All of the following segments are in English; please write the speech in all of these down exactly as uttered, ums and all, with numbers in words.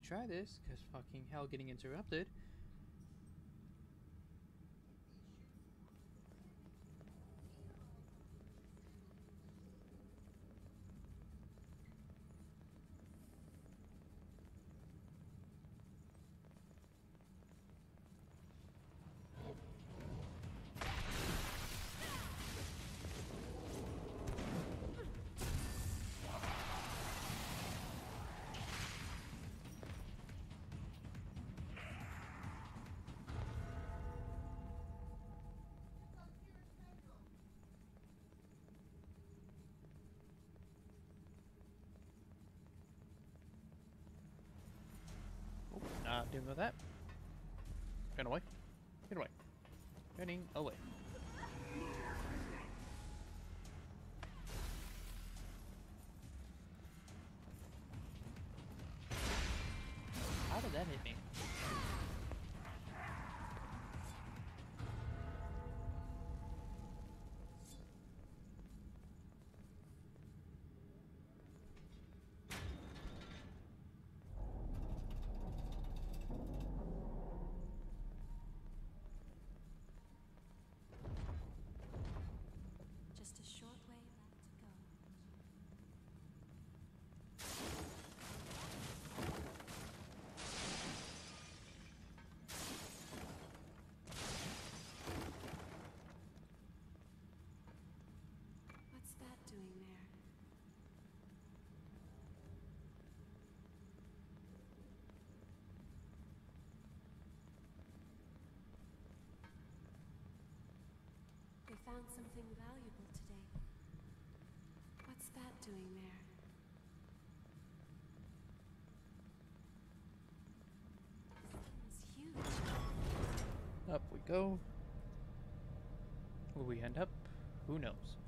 try this, because fucking hell, getting interrupted. Nah, didn't know that. Run away. Get away. Running away. How did that hit me? Just a short way left to go. What's that doing there? They found something valuable today. What's that doing there? This thing is huge. Up we go. Will we end up? Who knows?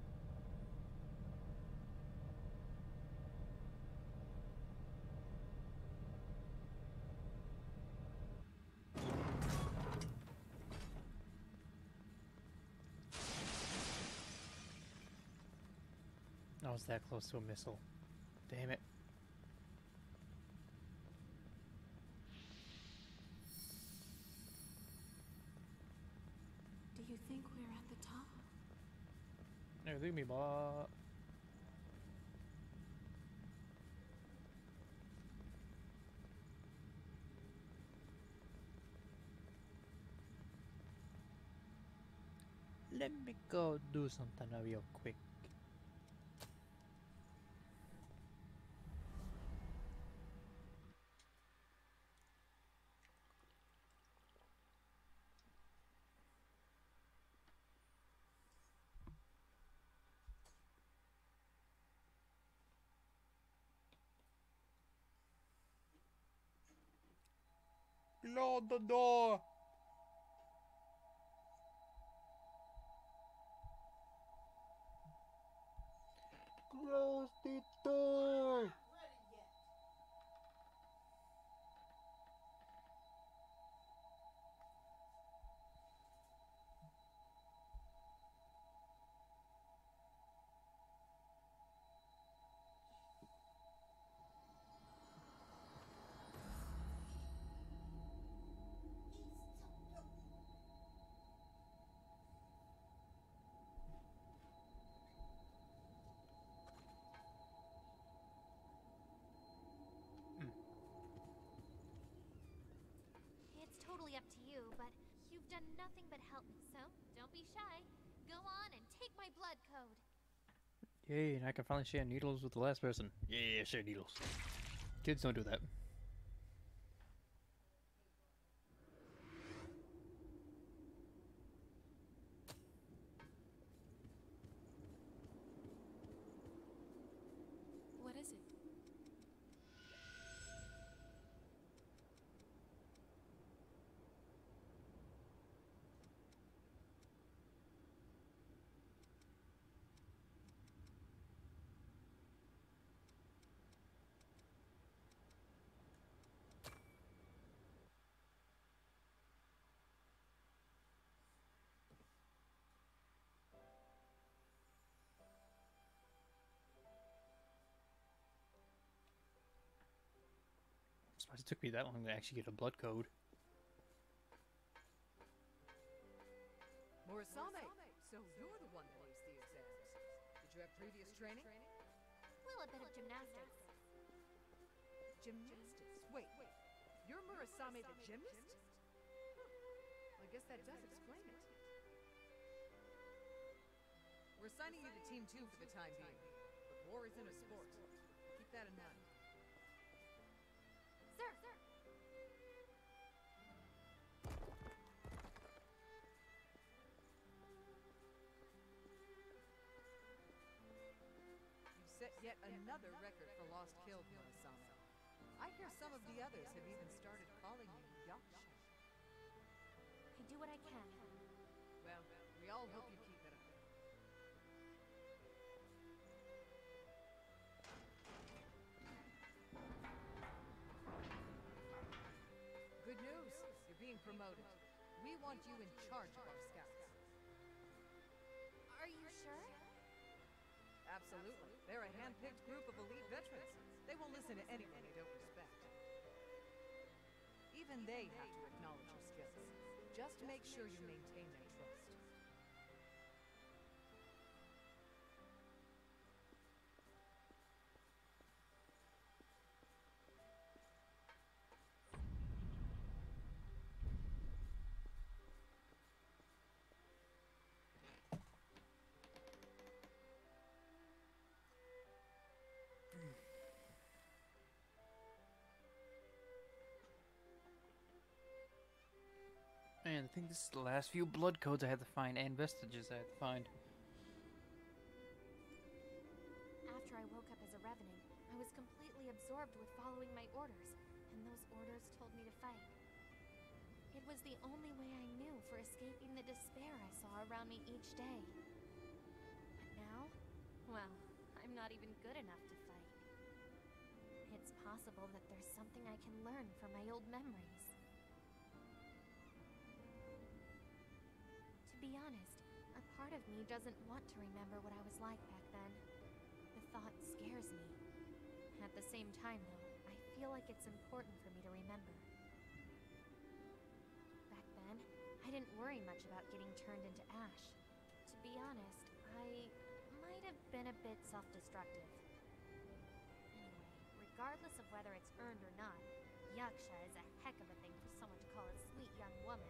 I was that close to a missile. Damn it. Do you think we're at the top? No, leave me, boy. Let me go do something real quick. Close the door! Close the door! It's totally up to you, but you've done nothing but help me, so don't be shy. Go on and take my blood code. Yay, and I can finally share needles with the last person. Yeah, share needles. Kids don't do that. What is it? Surprised it took me that long to actually get a blood code. Morisame, so you're the one that aced the exams. Did you have previous training? Well, a bit of gymnastics. Gymnastics? Wait, you're Murasame the gymnast? Huh. I guess that does explain it. We're assigning you to Team two for the time being, but war isn't a sport. Keep that in mind. Sir, sir. You've set yet another record for lost kills, Murasame. I hear some of the others have even started calling you Yaksha. I do what I can. Well, we all hope you keep it up. Good news, you're being promoted. We want you in charge of our scouts. Are you sure? Absolutely. They're a hand-picked group of elite veterans. They won't listen to anyone they don't respect. Even they have to acknowledge your skills. Just make sure you maintain their trust. Man, I think this is the last few blood codes I had to find and vestiges I had to find. After I woke up as a Revenant, I was completely absorbed with following my orders, and those orders told me to fight. It was the only way I knew for escaping the despair I saw around me each day. But now, well, I'm not even good enough to fight. It's possible that there's something I can learn from my old memories. To be honest, a part of me doesn't want to remember what I was like back then. The thought scares me. At the same time, though, I feel like it's important for me to remember. Back then, I didn't worry much about getting turned into ash. To be honest, I might have been a bit self-destructive. Anyway, regardless of whether it's earned or not, Yaksha is a heck of a thing for someone to call a sweet young woman.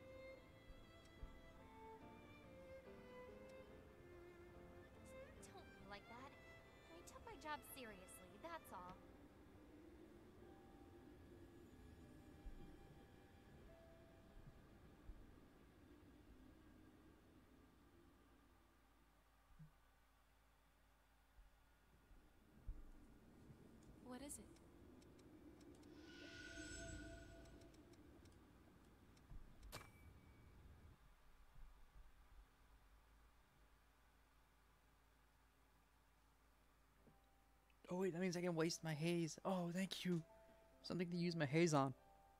Don't be like that. I took my job seriously, that's all. What is it? Oh wait, that means I can waste my haze. Oh, thank you. Something to use my haze on.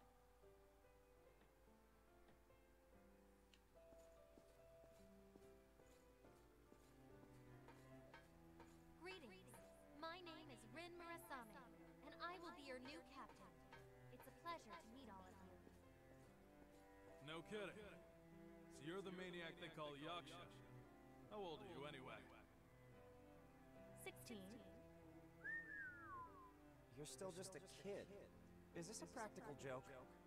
Greetings. My name is Rin Murasame, and I will be your new captain. It's a pleasure to meet all of you. No kidding. So you're the maniac they call Yaksha. How old are you anyway? Sixteen. You're still just a kid. Is this a practical joke?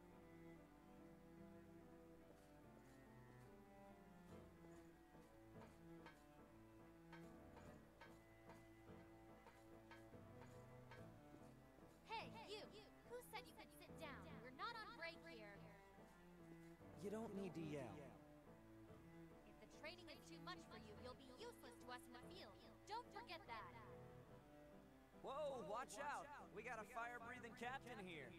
Hey, you! Who said you could sit down? We're not on break here. You don't need to yell. If the training is too much for you, you'll be useless to us in the field. Don't forget that. Whoa, watch out! We got a fire-breathing captain here.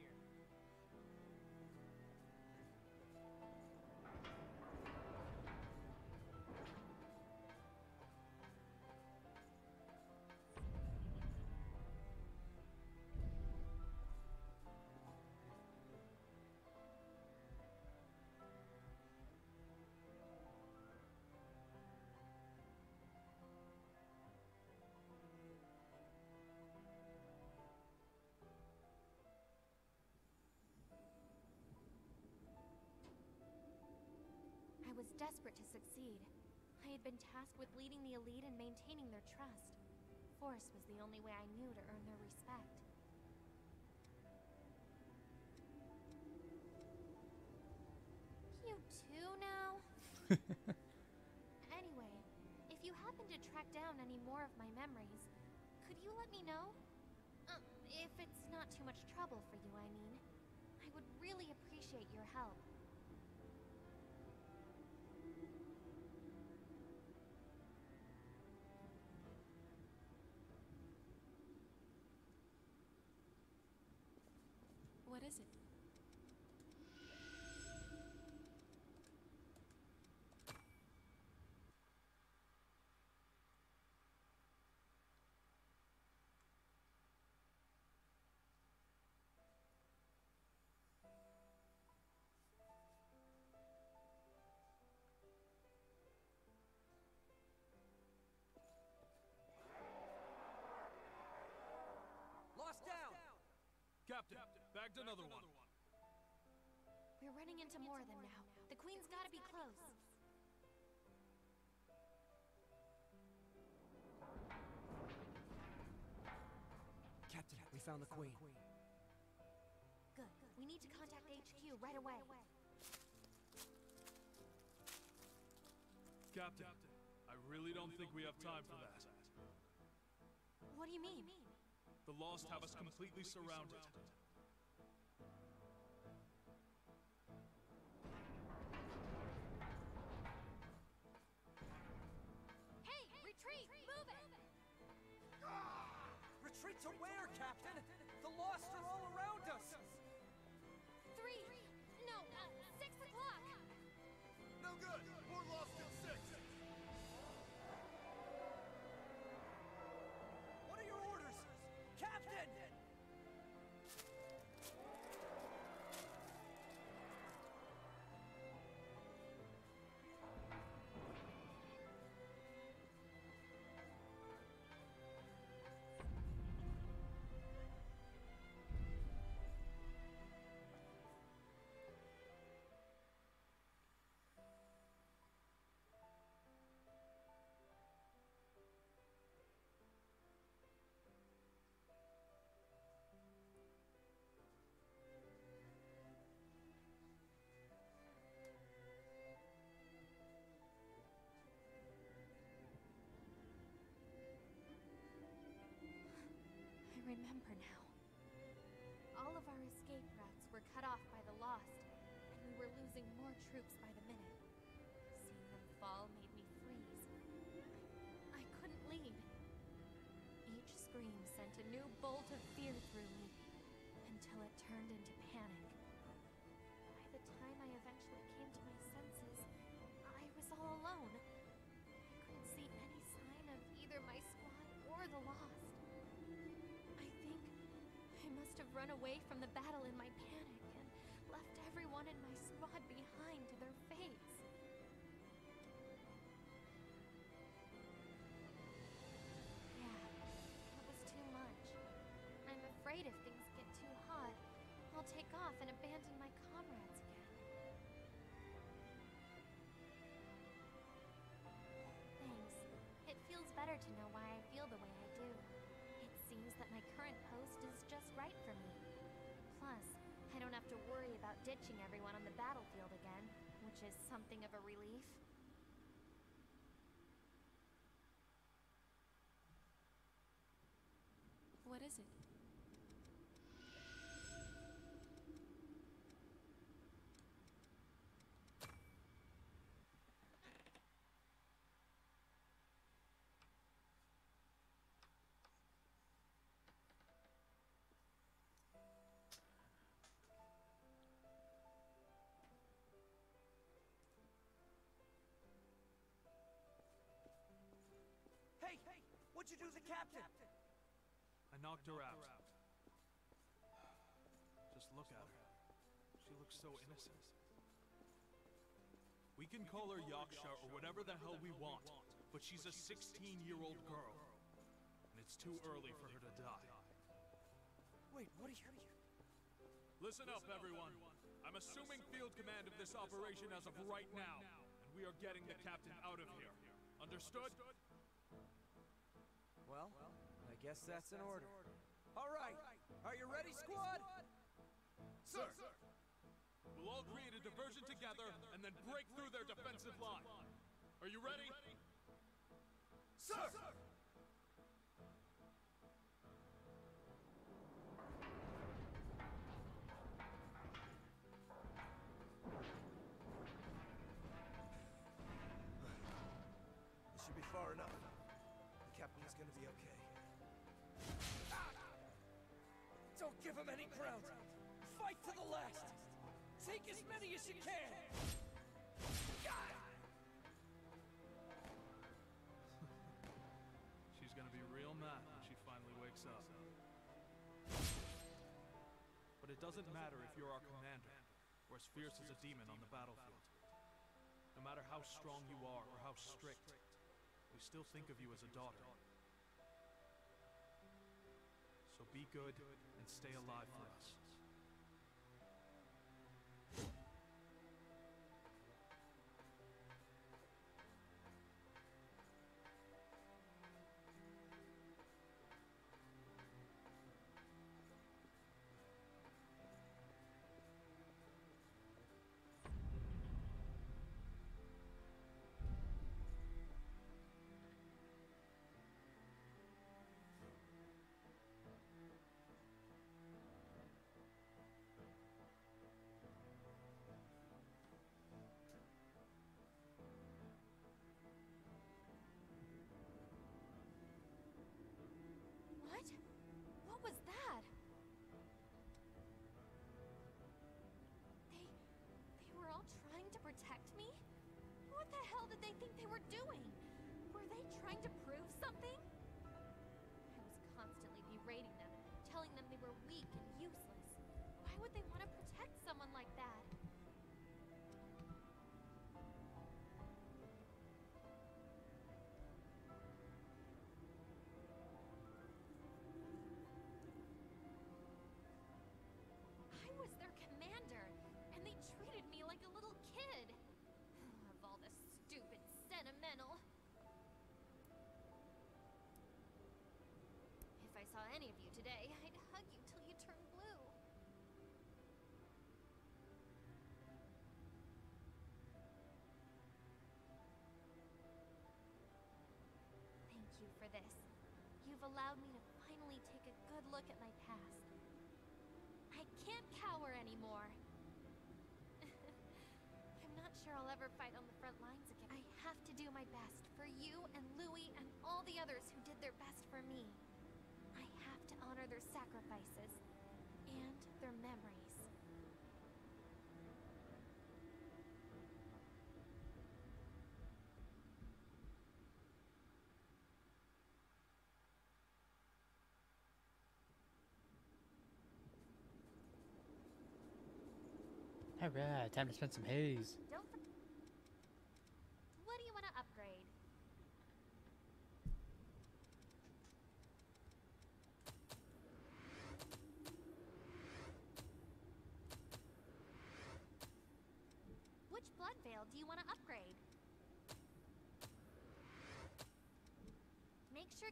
was desperate to succeed. I had been tasked with leading the elite and maintaining their trust. Force was the only way I knew to earn their respect. You too now? Anyway, if you happen to track down any more of my memories, could you let me know? Uh, if it's not too much trouble for you, I mean. I would really appreciate your help. What is it? Lost down! Captain, bagged another one. We're running into more of them now. The Queen's gotta be close. Captain, we found the Queen. Good. We need to contact H Q right away. Captain, I really don't think we have time for that. What do you mean? The Lost have us completely surrounded. Hey, retreat! Move it! Retreat to where, Captain? The Lost are all around us! Three! No, uh, six o'clock! No good! We're lost at six! What are your orders? Captain! I remember now. All of our escape routes were cut off by the Lost, and we were losing more troops by the minute. Seeing them fall made me freeze. I, I couldn't lead. Each scream sent a new bolt of fear through me, until it turned into panic. By the time I eventually came to my senses, I was all alone. I couldn't see any sign of either my squad or the Lost. I think I must have run away from the battle in my panic and left everyone in my squad behind to their fates. Yeah, it was too much. I'm afraid if things get too hot, I'll take off and abandon my comrades again. Thanks. It feels better to know why I feel the way I do. It seems that my current post is just right for me. Plus, I don't have to worry about ditching everyone on the battlefield again, which is something of a relief. What is it? Hey! What'd you do to the Captain? I knocked her out. Just look at her. She looks so innocent. We can call her Yaksha or whatever the hell we want, but she's a sixteen-year-old girl. And it's too early for her to die. Wait, what are you... Listen up, everyone. I'm assuming field command of this operation as of right now, and we are getting the captain out of here. Understood? Well, I guess that's an order. All right, are you ready, squad? Sir! We'll all create a diversion together and then break through their defensive line. Are you ready? Sir! This should be far enough. The captain's gonna be okay. Don't give him any ground. Fight to the last. Take as many as you can. She's gonna be real mad when she finally wakes up. But it doesn't matter if you're our commander, or as fierce as a demon on the battlefield. No matter how strong you are or how strict, we still think of you as a daughter. So be good and stay alive for us. What? What was that? They... they were all trying to protect me? What the hell did they think they were doing? Were they trying to prove something? I was constantly berating them, telling them they were weak and useless. Why would they want to protect someone like that? I was their commander, and they treated me like a little kid. Of all the stupid sentimental. If I saw any of you today, I'd hug you till you turn blue. Thank you for this. You've allowed me to finally take a good look at my past. I can't cower anymore. I'm not sure I'll ever fight on the front lines again. I have to do my best for you and Louis and all the others who did their best for me. I have to honor their sacrifices and their memories. Alright, time to spend some haze. Don't for- What do you want to upgrade? Which blood veil do you want to upgrade? Make sure...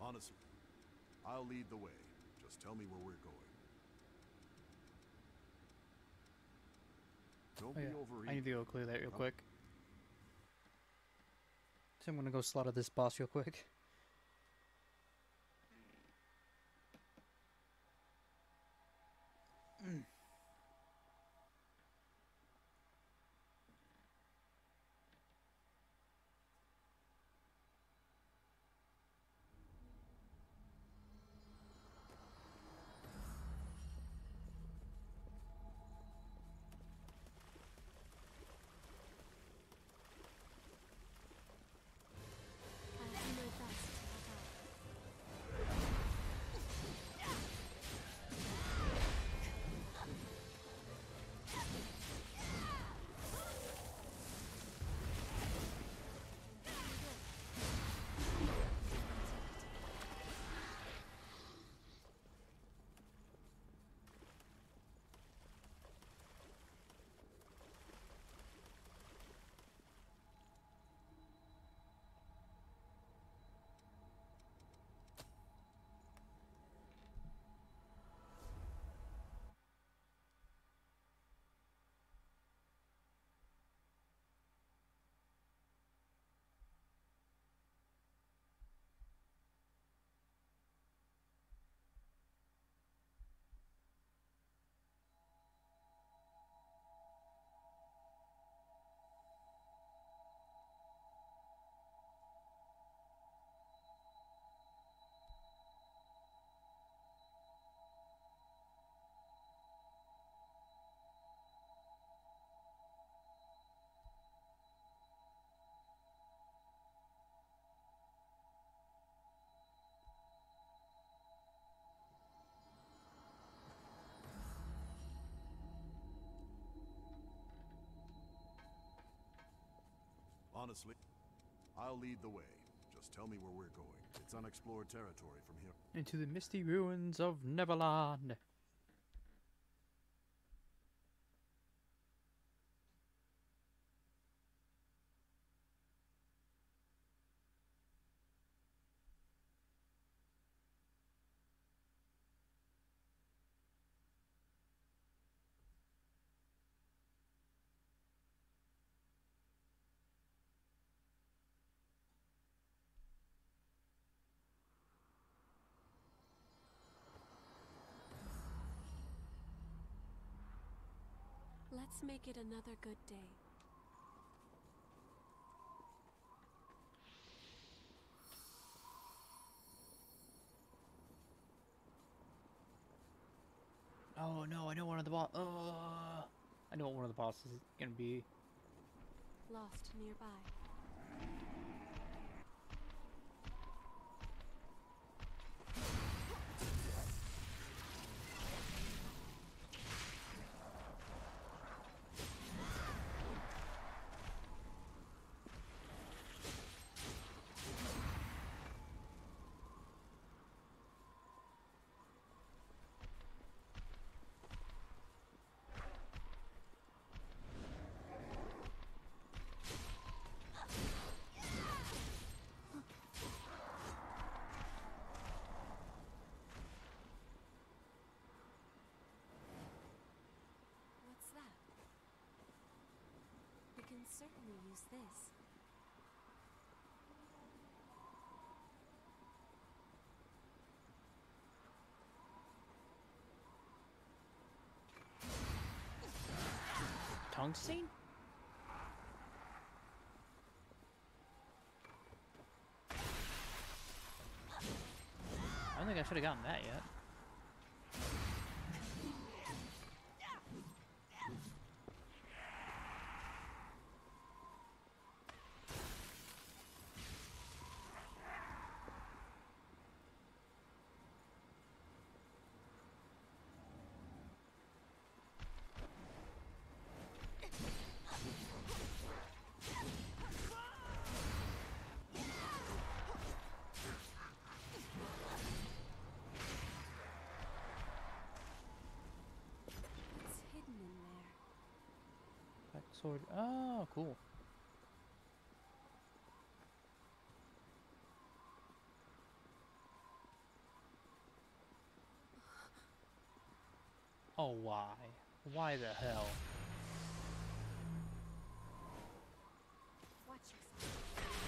Honestly, I'll lead the way. Just tell me where we're going. Don't Oh, be yeah. overeating. I need to go clear that real Huh? quick. So I'm gonna go slaughter this boss real quick. I'll do my best to help out. Honestly, I'll lead the way. Just tell me where we're going. It's unexplored territory from here. Into the misty ruins of Neverland. Let's make it another good day. Oh no, I know one of the boss. Uh, I know what one of the bosses is gonna be. Lost nearby. What's that? We can certainly use this. Tungsten? I don't think I should have gotten that yet. It's hidden in there. Black sword. Oh, cool. Oh, why? Why the hell? Watch yourself.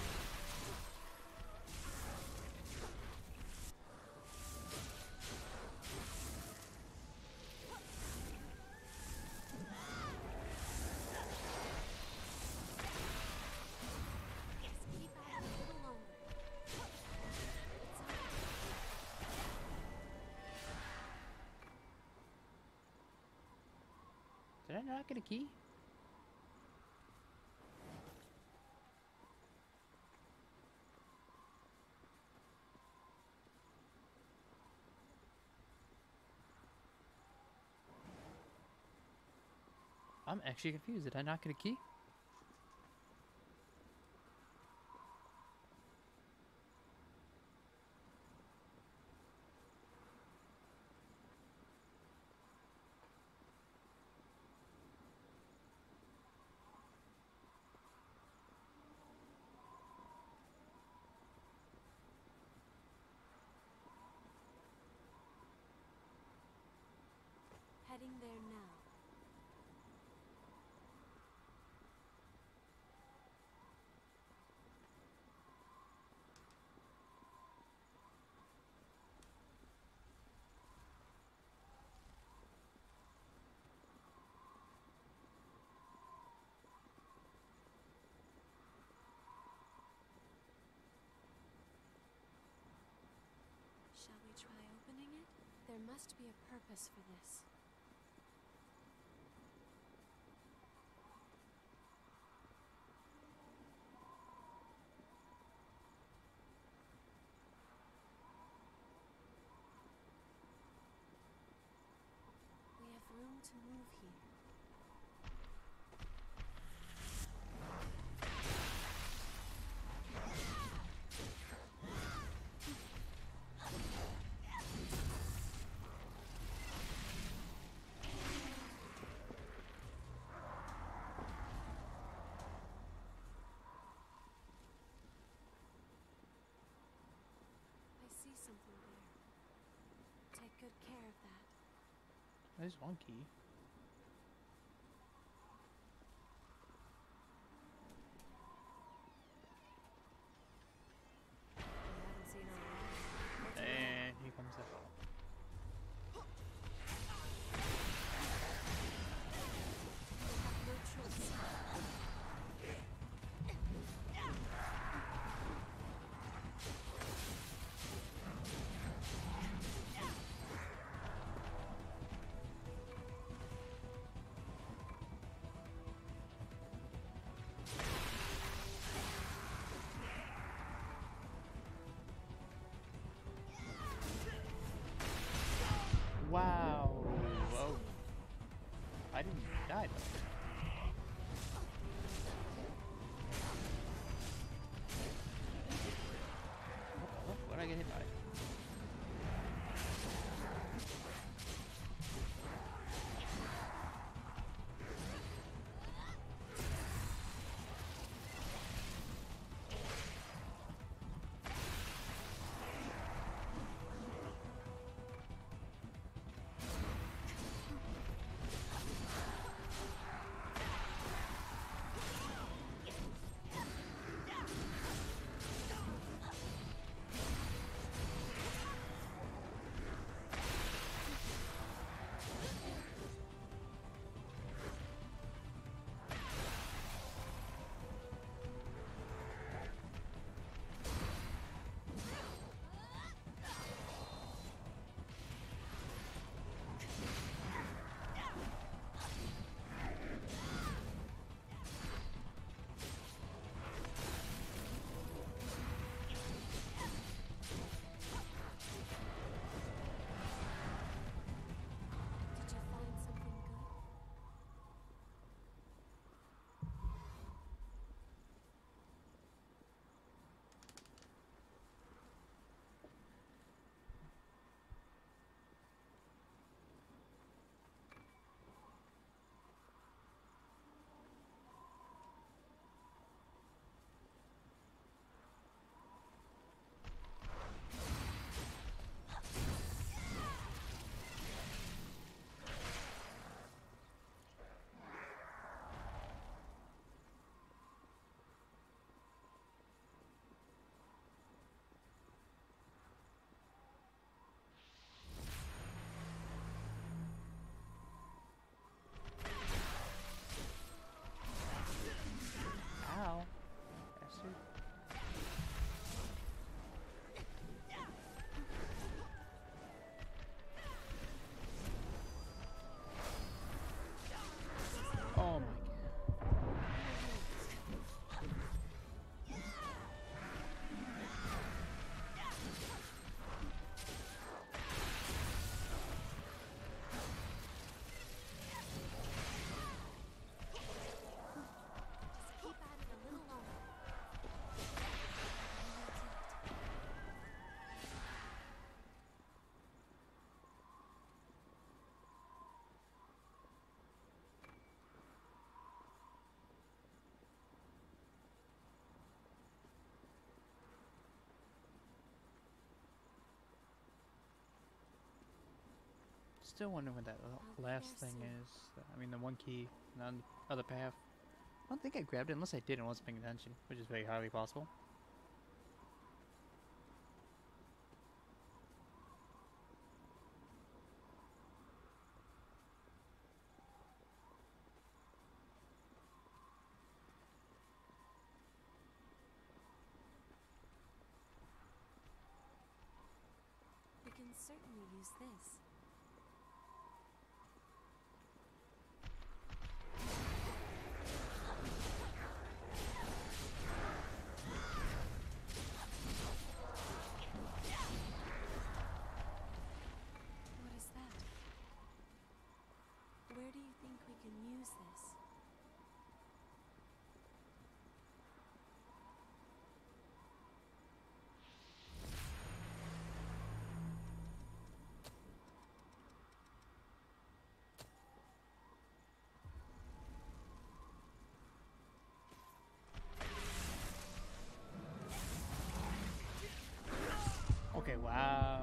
Escape out a little longer. It's okay. Did I not get a key? I'm actually confused. Did I not get a key? Heading there now. Shall we try opening it? There must be a purpose for this. We have room to move here. I see something there. Take good care of that. There's one key. I haven't seen her around. And here comes the hell. No choice. Wow. Whoa. I didn't die though. What, what did I get hit by? Still wondering what that I'll be last there thing soon. is. I mean, the one key on the other path. I don't think I grabbed it unless I did and wasn't paying attention, which is very highly possible. We can certainly use this. What is that? Where do you think we can use this? Okay, wow.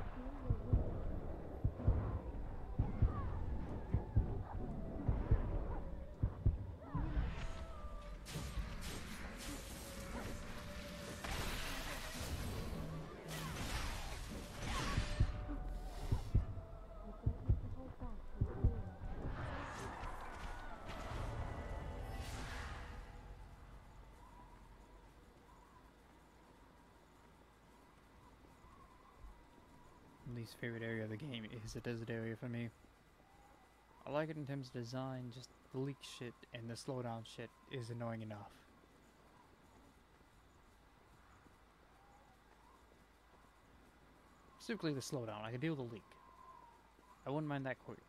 Least favorite area of the game is the desert area for me. I like it in terms of design, just the leak shit and the slowdown shit is annoying enough. Specifically the slowdown, I can deal with the leak. I wouldn't mind that quick.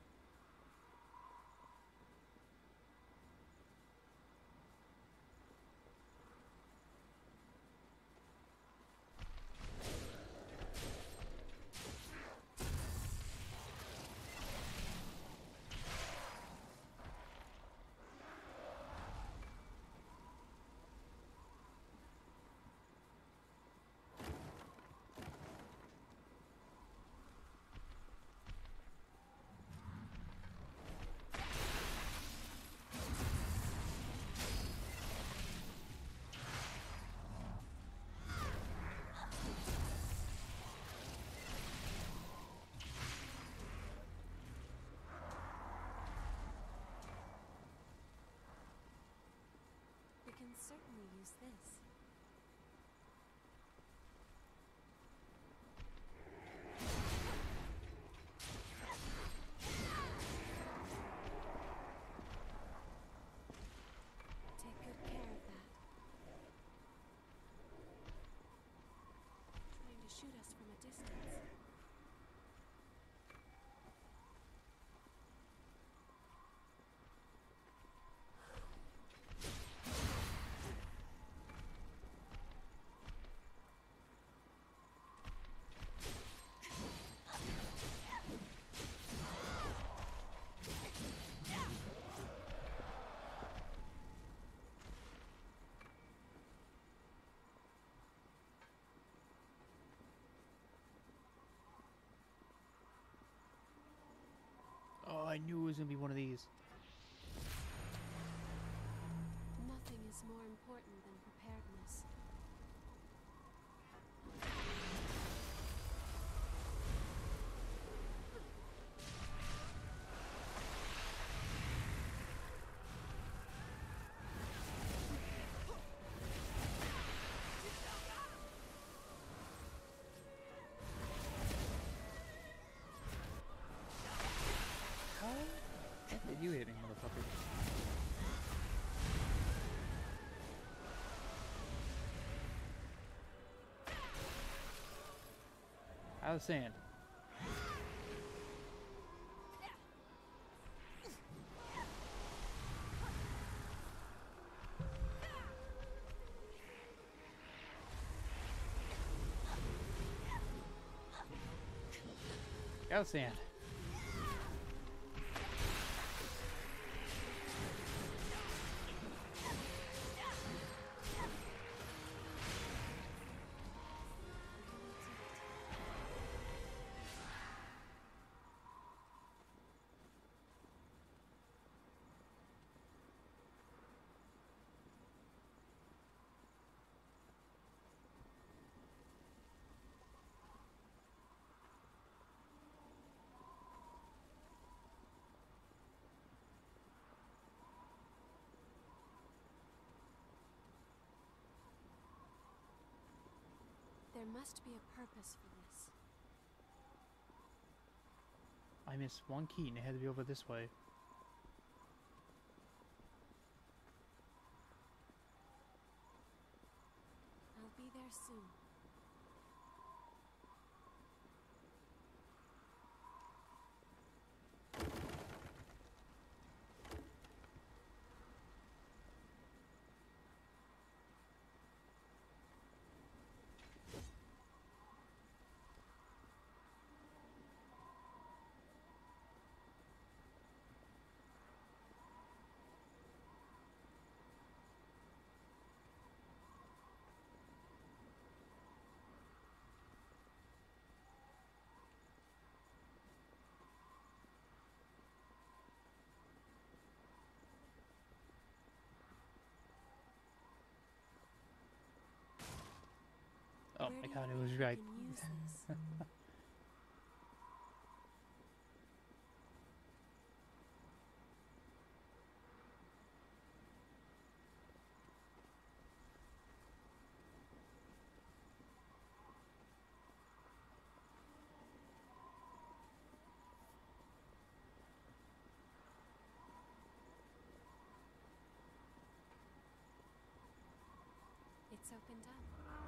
We can certainly use this. Take good care of that. Trying to shoot us from a distance. Oh, I knew it was gonna be one of these. Nothing is more important than preparedness. How did you hit me, motherfucker? Out of sand. Out of sand. There must be a purpose for this. I missed one key and it had to be over this way. I'll be there soon. Oh Where my do god, you it was think you right. can use this? It's opened up.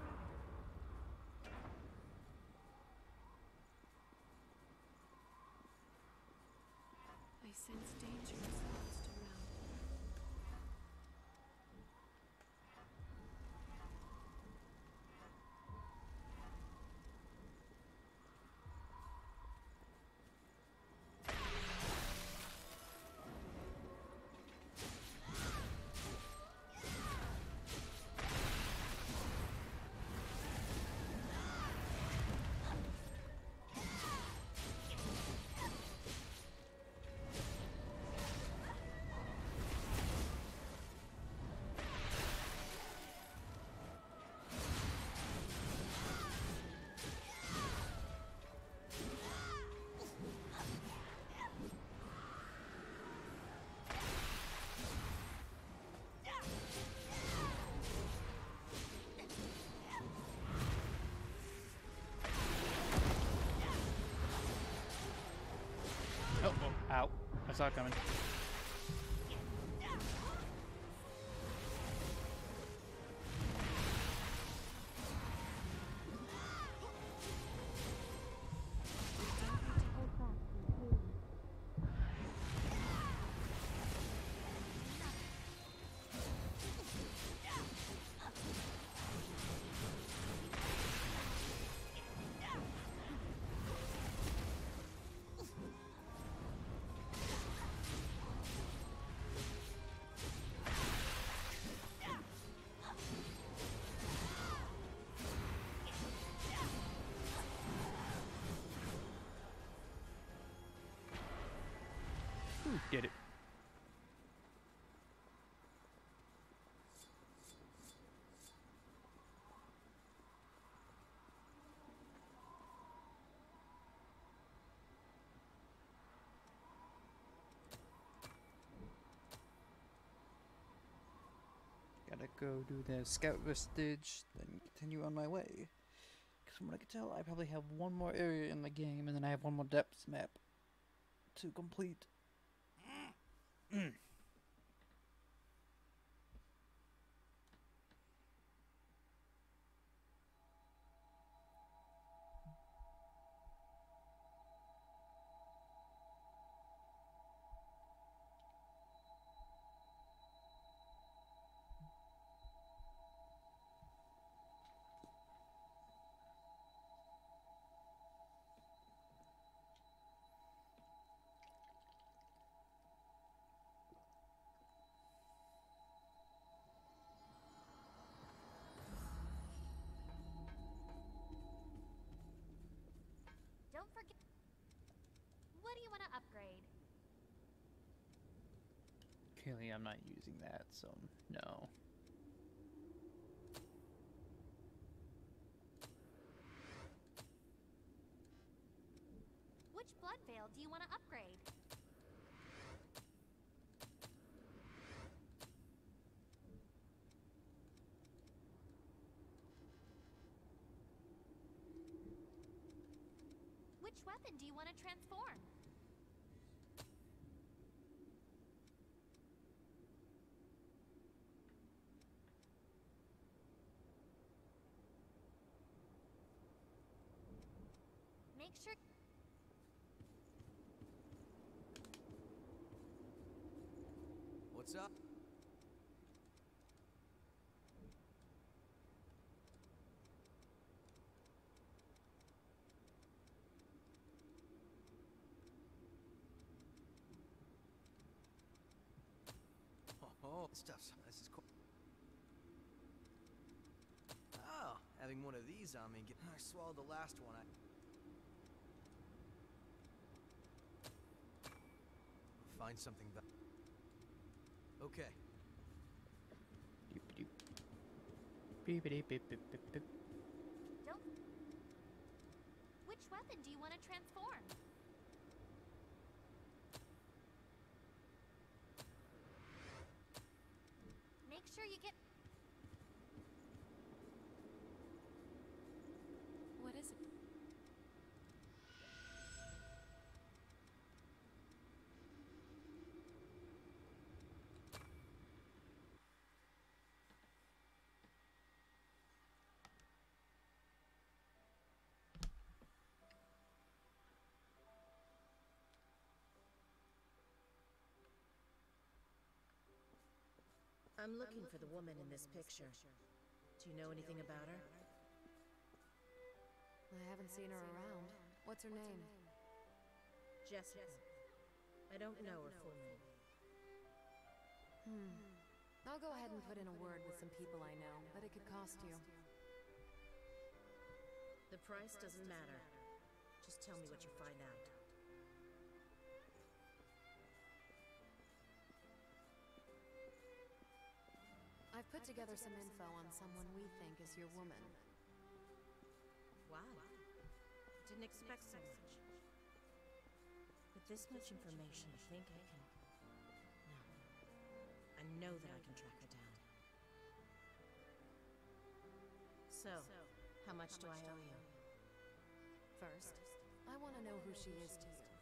I sense dangerous thoughts around. Oh, oh, ow. I saw it coming. Ooh, get it. Gotta go do the scout vestige, then continue on my way. Because from what I can tell, I probably have one more area in the game, and then I have one more depths map to complete. Don't forget. What do you want to upgrade? Clearly, I'm not using that, so no. Which blood veil do you want to upgrade? which weapon do you want to transform? Make sure... What's up? Oh, stuff's this is cool. Oh, having one of these on me. Get, I swallowed the last one. I find something better. Okay. Doop doop. Beep beep beep beep beep beep. Don't... Which weapon do you want to transform? Make sure you get... What is it? I'm looking for the woman in this picture. Do you know anything about her? I haven't seen her around. What's her name? Jessica. I don't know her full name. Hmm. I'll go ahead and put in a word with some people I know, but it could cost you. The price doesn't matter. Just tell me what you find out. I've put together some info on someone we think is your woman. Wow. Didn't expect so much. With this much information, I think I can... No. I know that I can track her down. So, how much do I owe you? First, I want to know who she is to you.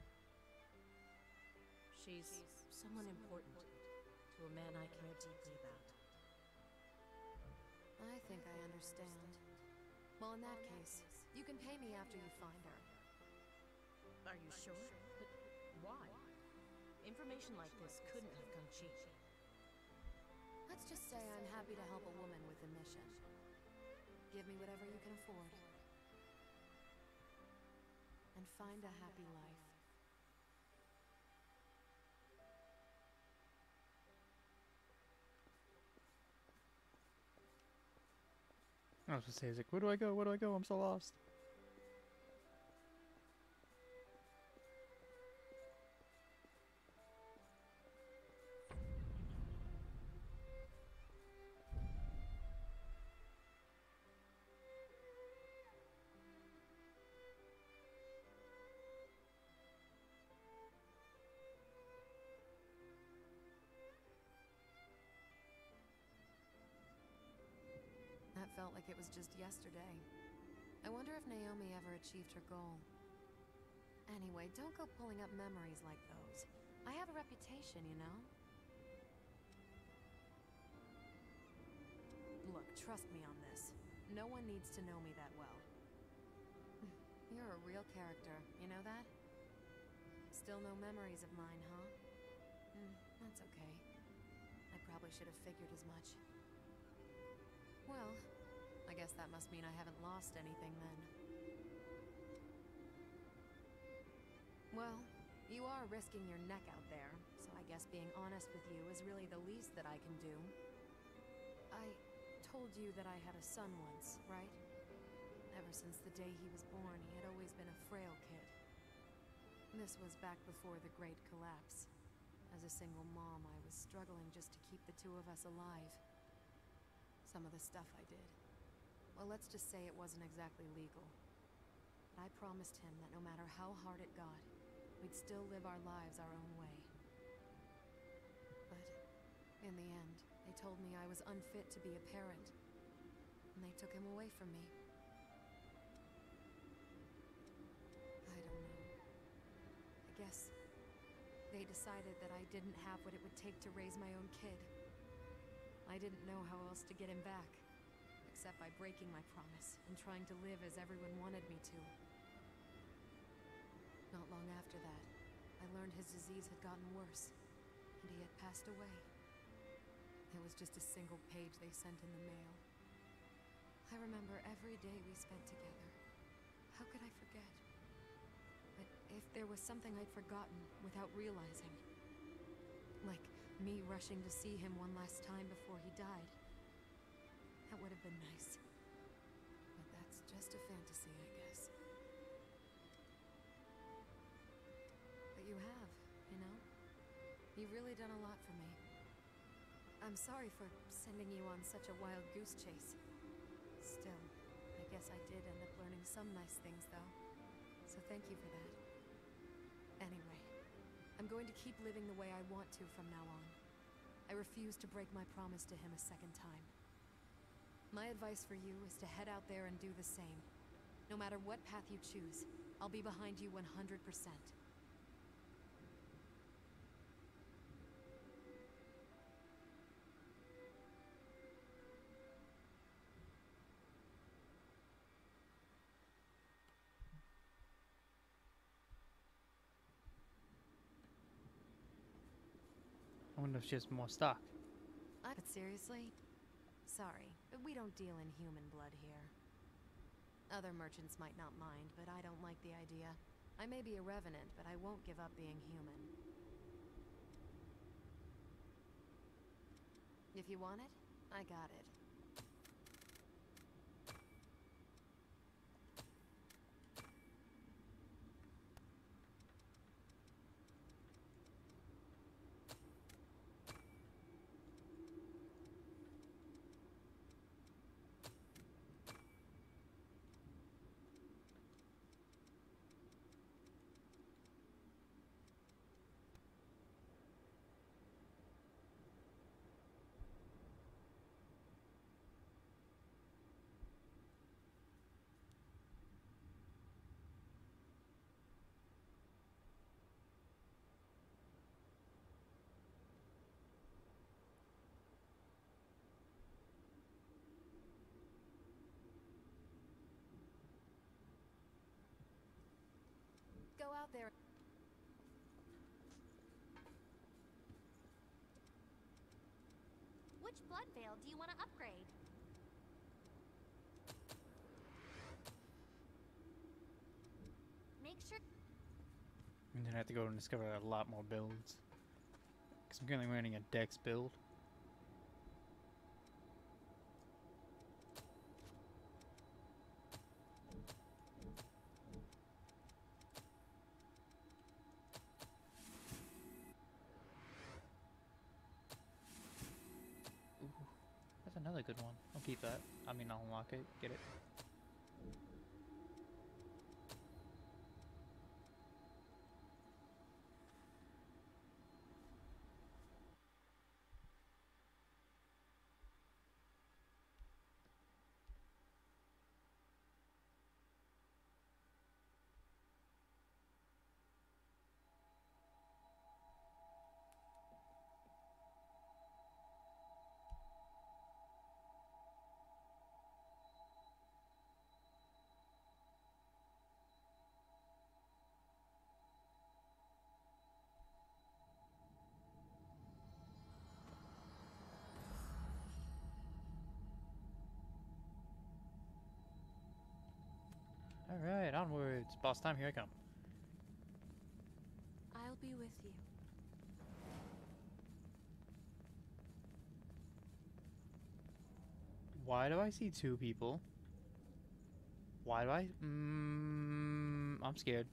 She's someone important to a man I care deeply about. I think I understand. Well, in that case, you can pay me after you find her. Are you sure? But why? Information like this couldn't have come cheap. Let's just say I'm happy to help a woman with a mission. Give me whatever you can afford. And find a happy life. I was gonna say, like, where do I go? Where do I go? I'm so lost. That felt like it was just yesterday. I wonder if Naomi ever achieved her goal. Anyway, don't go pulling up memories like those. I have a reputation, you know? Look, trust me on this. No one needs to know me that well. You're a real character, you know that? Still no memories of mine, huh? Hmm, that's okay. I probably should have figured as much. Well, I guess that must mean I haven't lost anything then. Well, you are risking your neck out there, so I guess being honest with you is really the least that I can do. I told you that I had a son once, right? Ever since the day he was born, he had always been a frail kid. This was back before the Great Collapse. As a single mom, I was struggling just to keep the two of us alive. Some of the stuff I did. Well, let's just say it wasn't exactly legal. But I promised him that no matter how hard it got, we'd still live our lives our own way. But in the end, they told me I was unfit to be a parent, and they took him away from me. day decided that I didn't have what it would take to raise my own kid. I didn't know how else to get him back, except by breaking my promise and trying to live as everyone wanted me to. Not long after that, I learned his disease had gotten worse, and he had passed away. It was just a single page they sent in the mail. I remember every day we spent together. How could I forget? But if there was something I'd forgotten without realizing, like me rushing to see him one last time before he died, that would have been nice. But that's just a fantasy, I guess. But you have, you know? You've really done a lot for me. I'm sorry for sending you on such a wild goose chase. Still, I guess I did end up learning some nice things, though. So thank you for that. Anyway, I'm going to keep living the way I want to from now on. I refuse to break my promise to him a second time. My advice for you is to head out there and do the same. No matter what path you choose, I'll be behind you one hundred percent. I wonder if she has more stock. I, but seriously? Sorry, but we don't deal in human blood here. Other merchants might not mind, but I don't like the idea. I may be a revenant, but I won't give up being human. If you want it, I got it. Go out there. Which blood veil do you want to upgrade? Make sure. And then I have to go and discover a lot more builds. Because I'm currently running a Dex build. Ooh, that's another good one. I'll keep that. I mean, I'll unlock it. Get it. Alright, onwards. Boss time, here I come. I'll be with you. Why do I see two people? Why do I? Mm, I'm scared.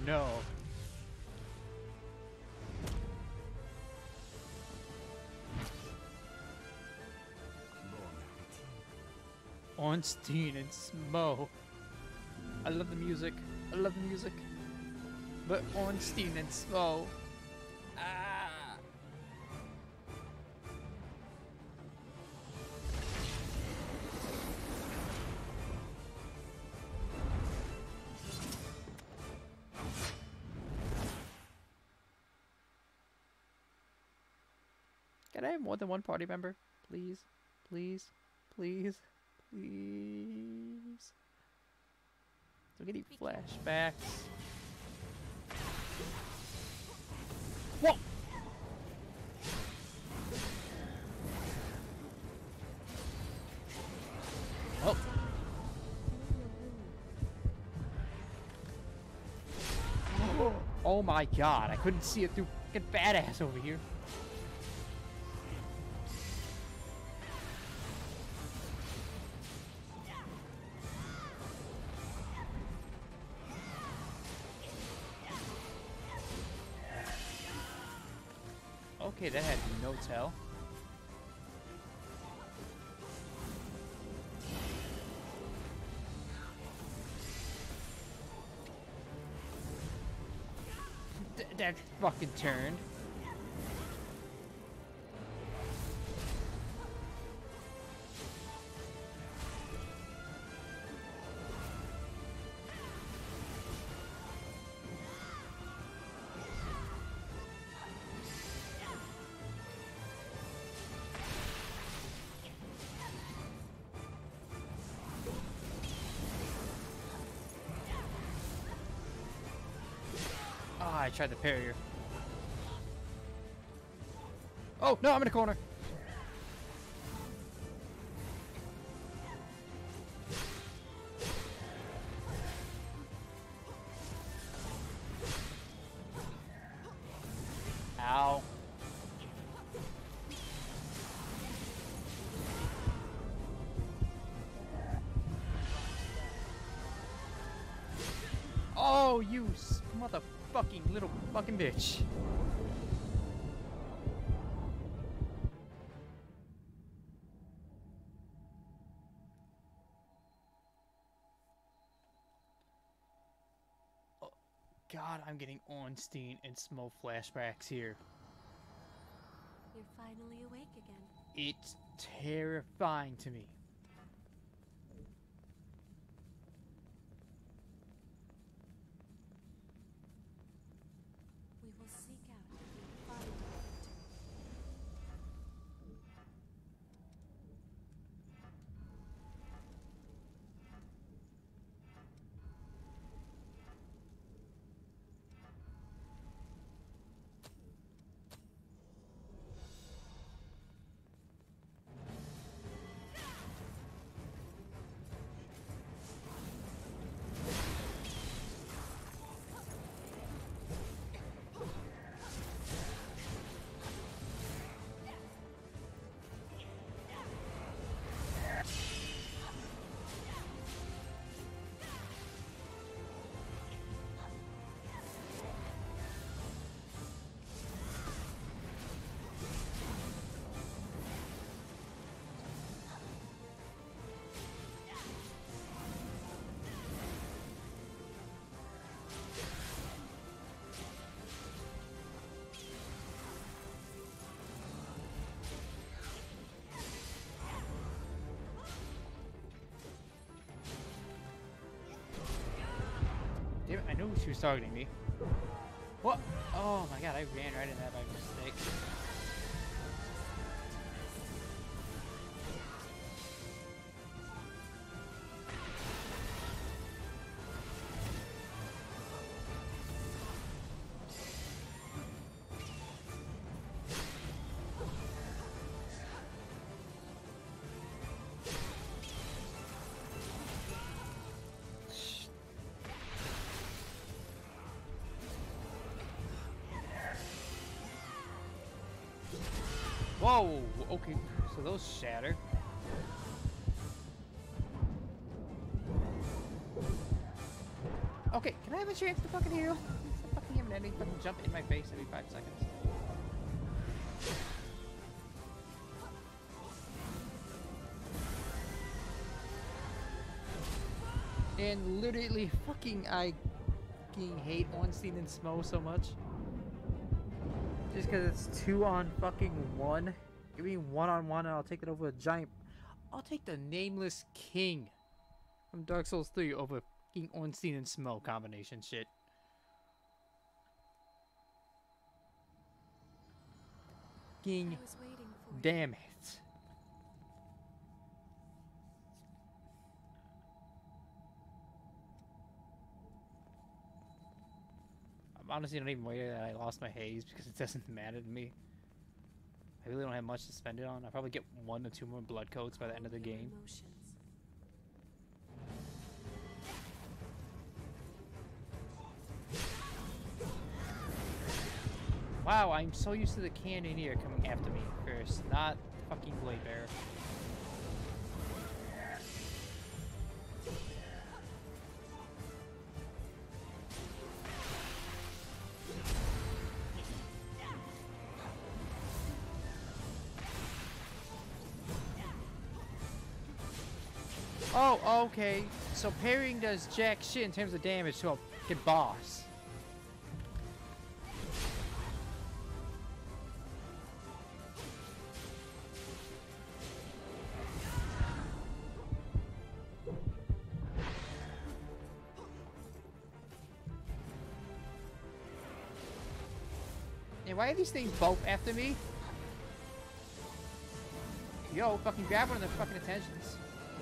no. Ornstein and Smo. I love the music. I love the music. But Ornstein and Smo. Ah. Can I have more than one party member? Please? Please? Please? Please? I'm getting flashbacks. Whoa! Oh. Oh my god, I couldn't see it through fucking badass over here. Okay, that had no tell. Th that fucking turned. I tried to parry her. Oh, no, I'm in a corner. Ow. Oh, you motherfucking little fucking bitch. Oh, God, I'm getting Ornstein and Smo flashbacks here. You're finally awake again. It's terrifying to me. We will seek out if we find the victim. Damn it, I knew she was targeting me. What? Oh my god, I ran right into that by mistake. Whoa! Okay, so those shatter. Okay, can I have a chance to fucking heal? having any fucking jump in my face every five seconds. And literally fucking I fucking hate Ornstein and Smo so much. Just because it's two on fucking one. Give me one on one and I'll take it over a giant. I'll take the Nameless King from Dark Souls three over fucking Ornstein and Smo combination shit. Fucking I was waiting for you. damn it. I'm honestly not even worried that I lost my haze because it doesn't matter to me. I really don't have much to spend it on. I'll probably get one or two more blood coats by the end of the Follow your game. emotions. Wow, I'm so used to the Cannoneer coming after me first, not the fucking Blade Bearer. Oh, okay. So parrying does jack shit in terms of damage to a fucking boss. And why are these things both after me? Yo, fucking grab one of their fucking attentions.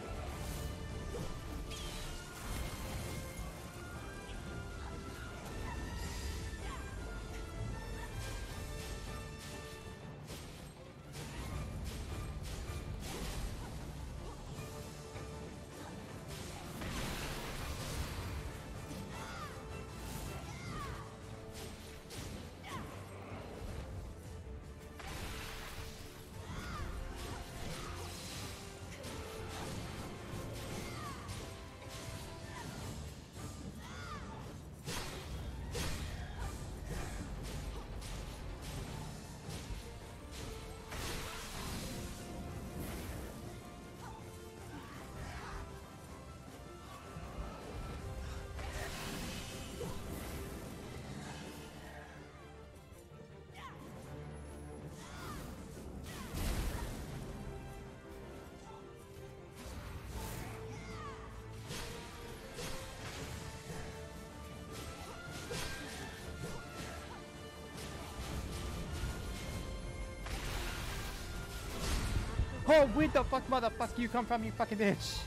Oh, where the fuck, motherfucker, you come from, you fucking bitch?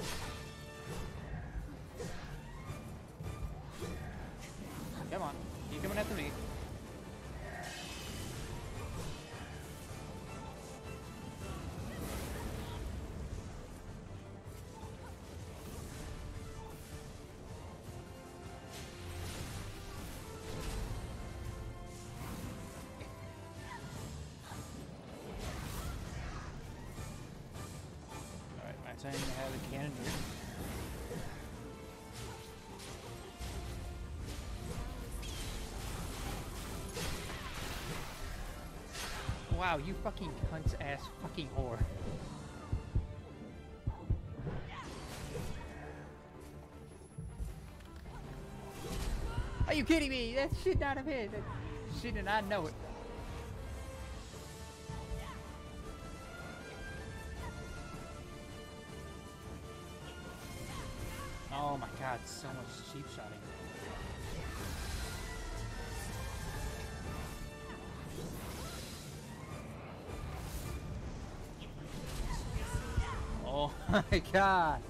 Come on, you coming after me? Time to have a cannon here. Wow, you fucking cunt ass fucking whore. Are you kidding me? That shit not have hit. That shit did not know it. Oh my god, so much cheap shotting. Oh my god.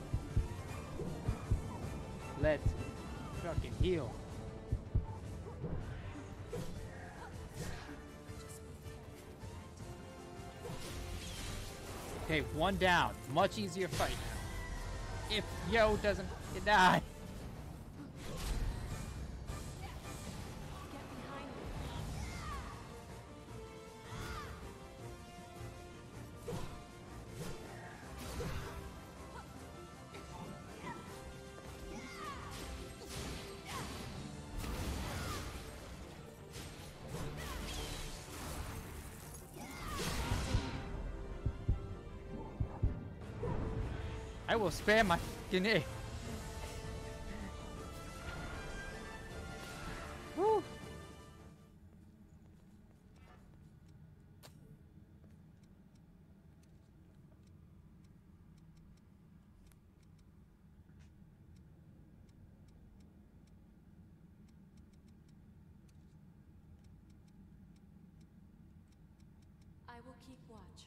Let's fucking heal. Okay, one down. Much easier fight now. If Yo doesn't die. will spam my fucking A. Woo! I will keep watch.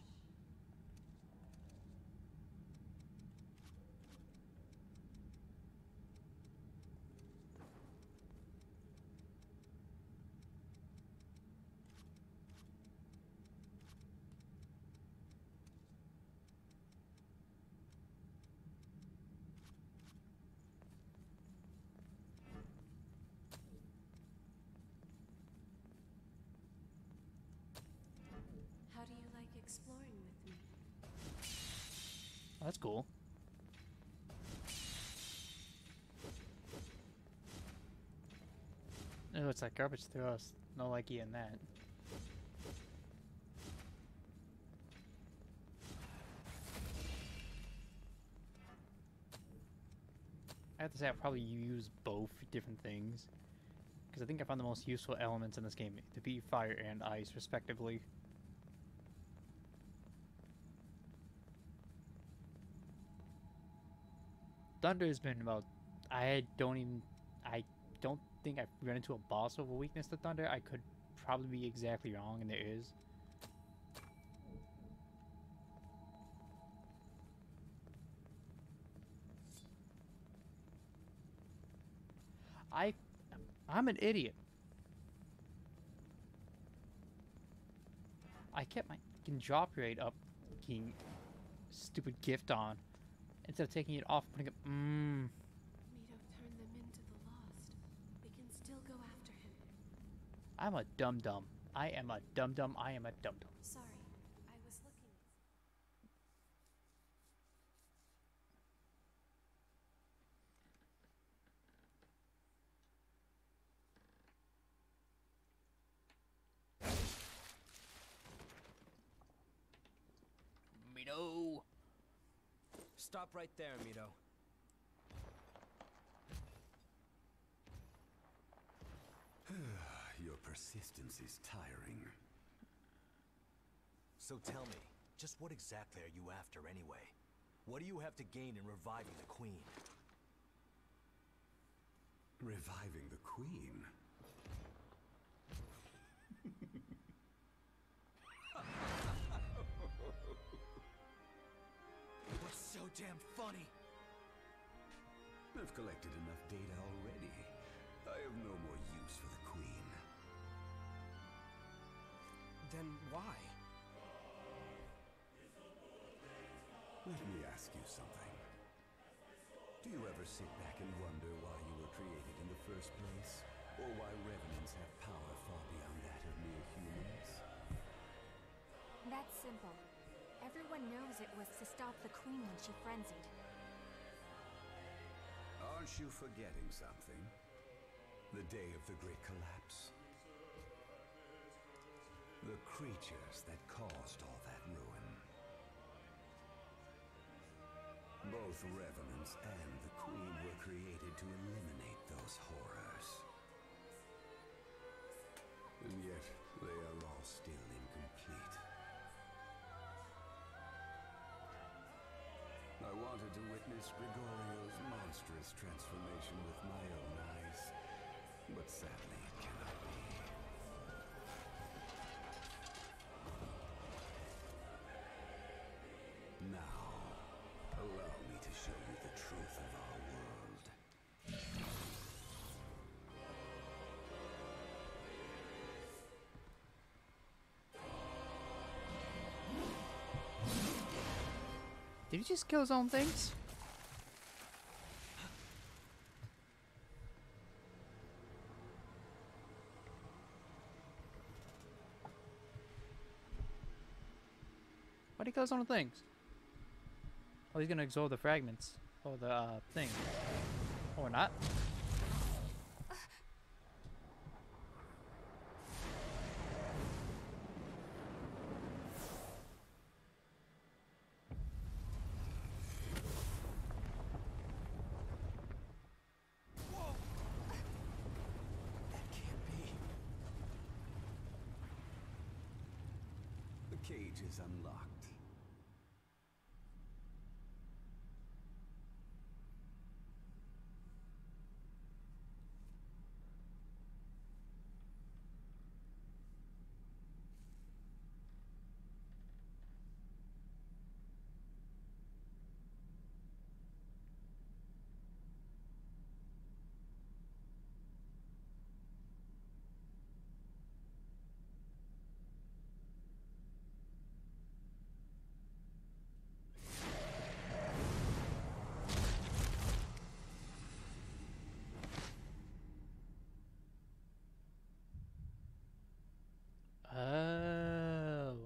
How do you like exploring with me? Oh, that's cool. Oh, it's like garbage to us. No likey in that. I have to say, I probably use both different things. Because I think I found the most useful elements in this game to be fire and ice, respectively. Thunder has been about... I don't even... I don't think I've run into a boss with a weakness to thunder. I could probably be exactly wrong, and there is. I... I'm an idiot. I kept my fucking drop rate up, fucking stupid gift on, instead of taking it off, putting it. Mmm. Mito turned them into the lost. We can still go after him. I'm a dum dum. I am a dum dum. I am a dum dum. Sorry, I was looking. Mito. Stop right there, Mito. Your persistence is tiring. So tell me, just what exactly are you after anyway? What do you have to gain in reviving the Queen? Reviving the Queen? What's so damn funny? I've collected enough data already. I have no more use for the Queen. Then why? Let me ask you something. Do you ever sit back and wonder why you were created in the first place? Or why revenants have power far beyond that of mere humans? That's simple. Everyone knows it was to stop the Queen when she frenzied. Aren't you forgetting something? The day of the Great Collapse. The creatures that caused all that ruin. Both Revenants and the Queen were created to eliminate those horrors. And yet, they are all still incomplete. I wanted to witness Grigorio's monstrous transformation with my own eyes, but sadly it cannot be. Now, allow me to show you the truth of our world. Did he just kill his own things? Why'd he kill his own things? Oh, he's gonna absorb the fragments. Or the uh, thing. Or not. cage is unlocked. Oh.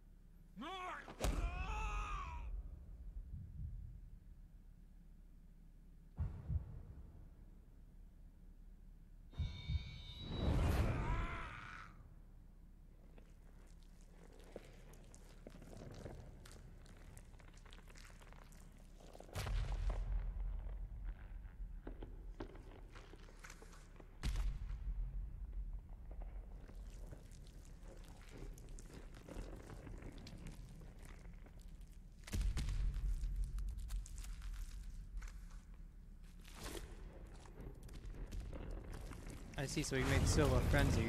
I see, so he made Silva frenzy.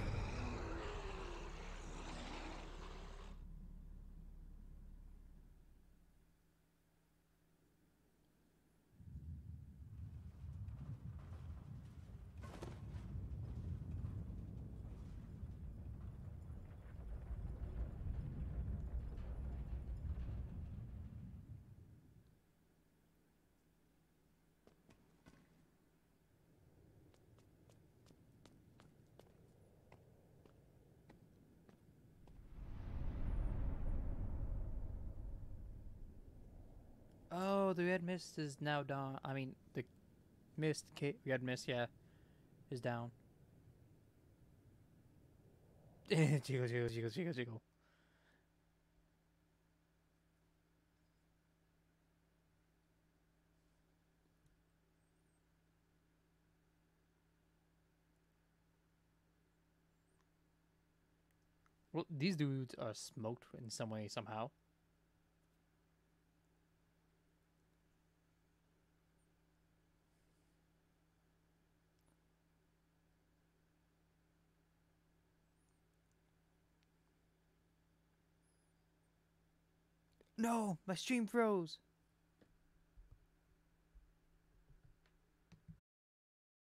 Oh, the red mist is now down. I mean, the mist, ca- red mist, yeah, is down. Jiggle, jiggle, jiggle, jiggle, jiggle. Well, these dudes are smoked in some way, somehow. No, my stream froze.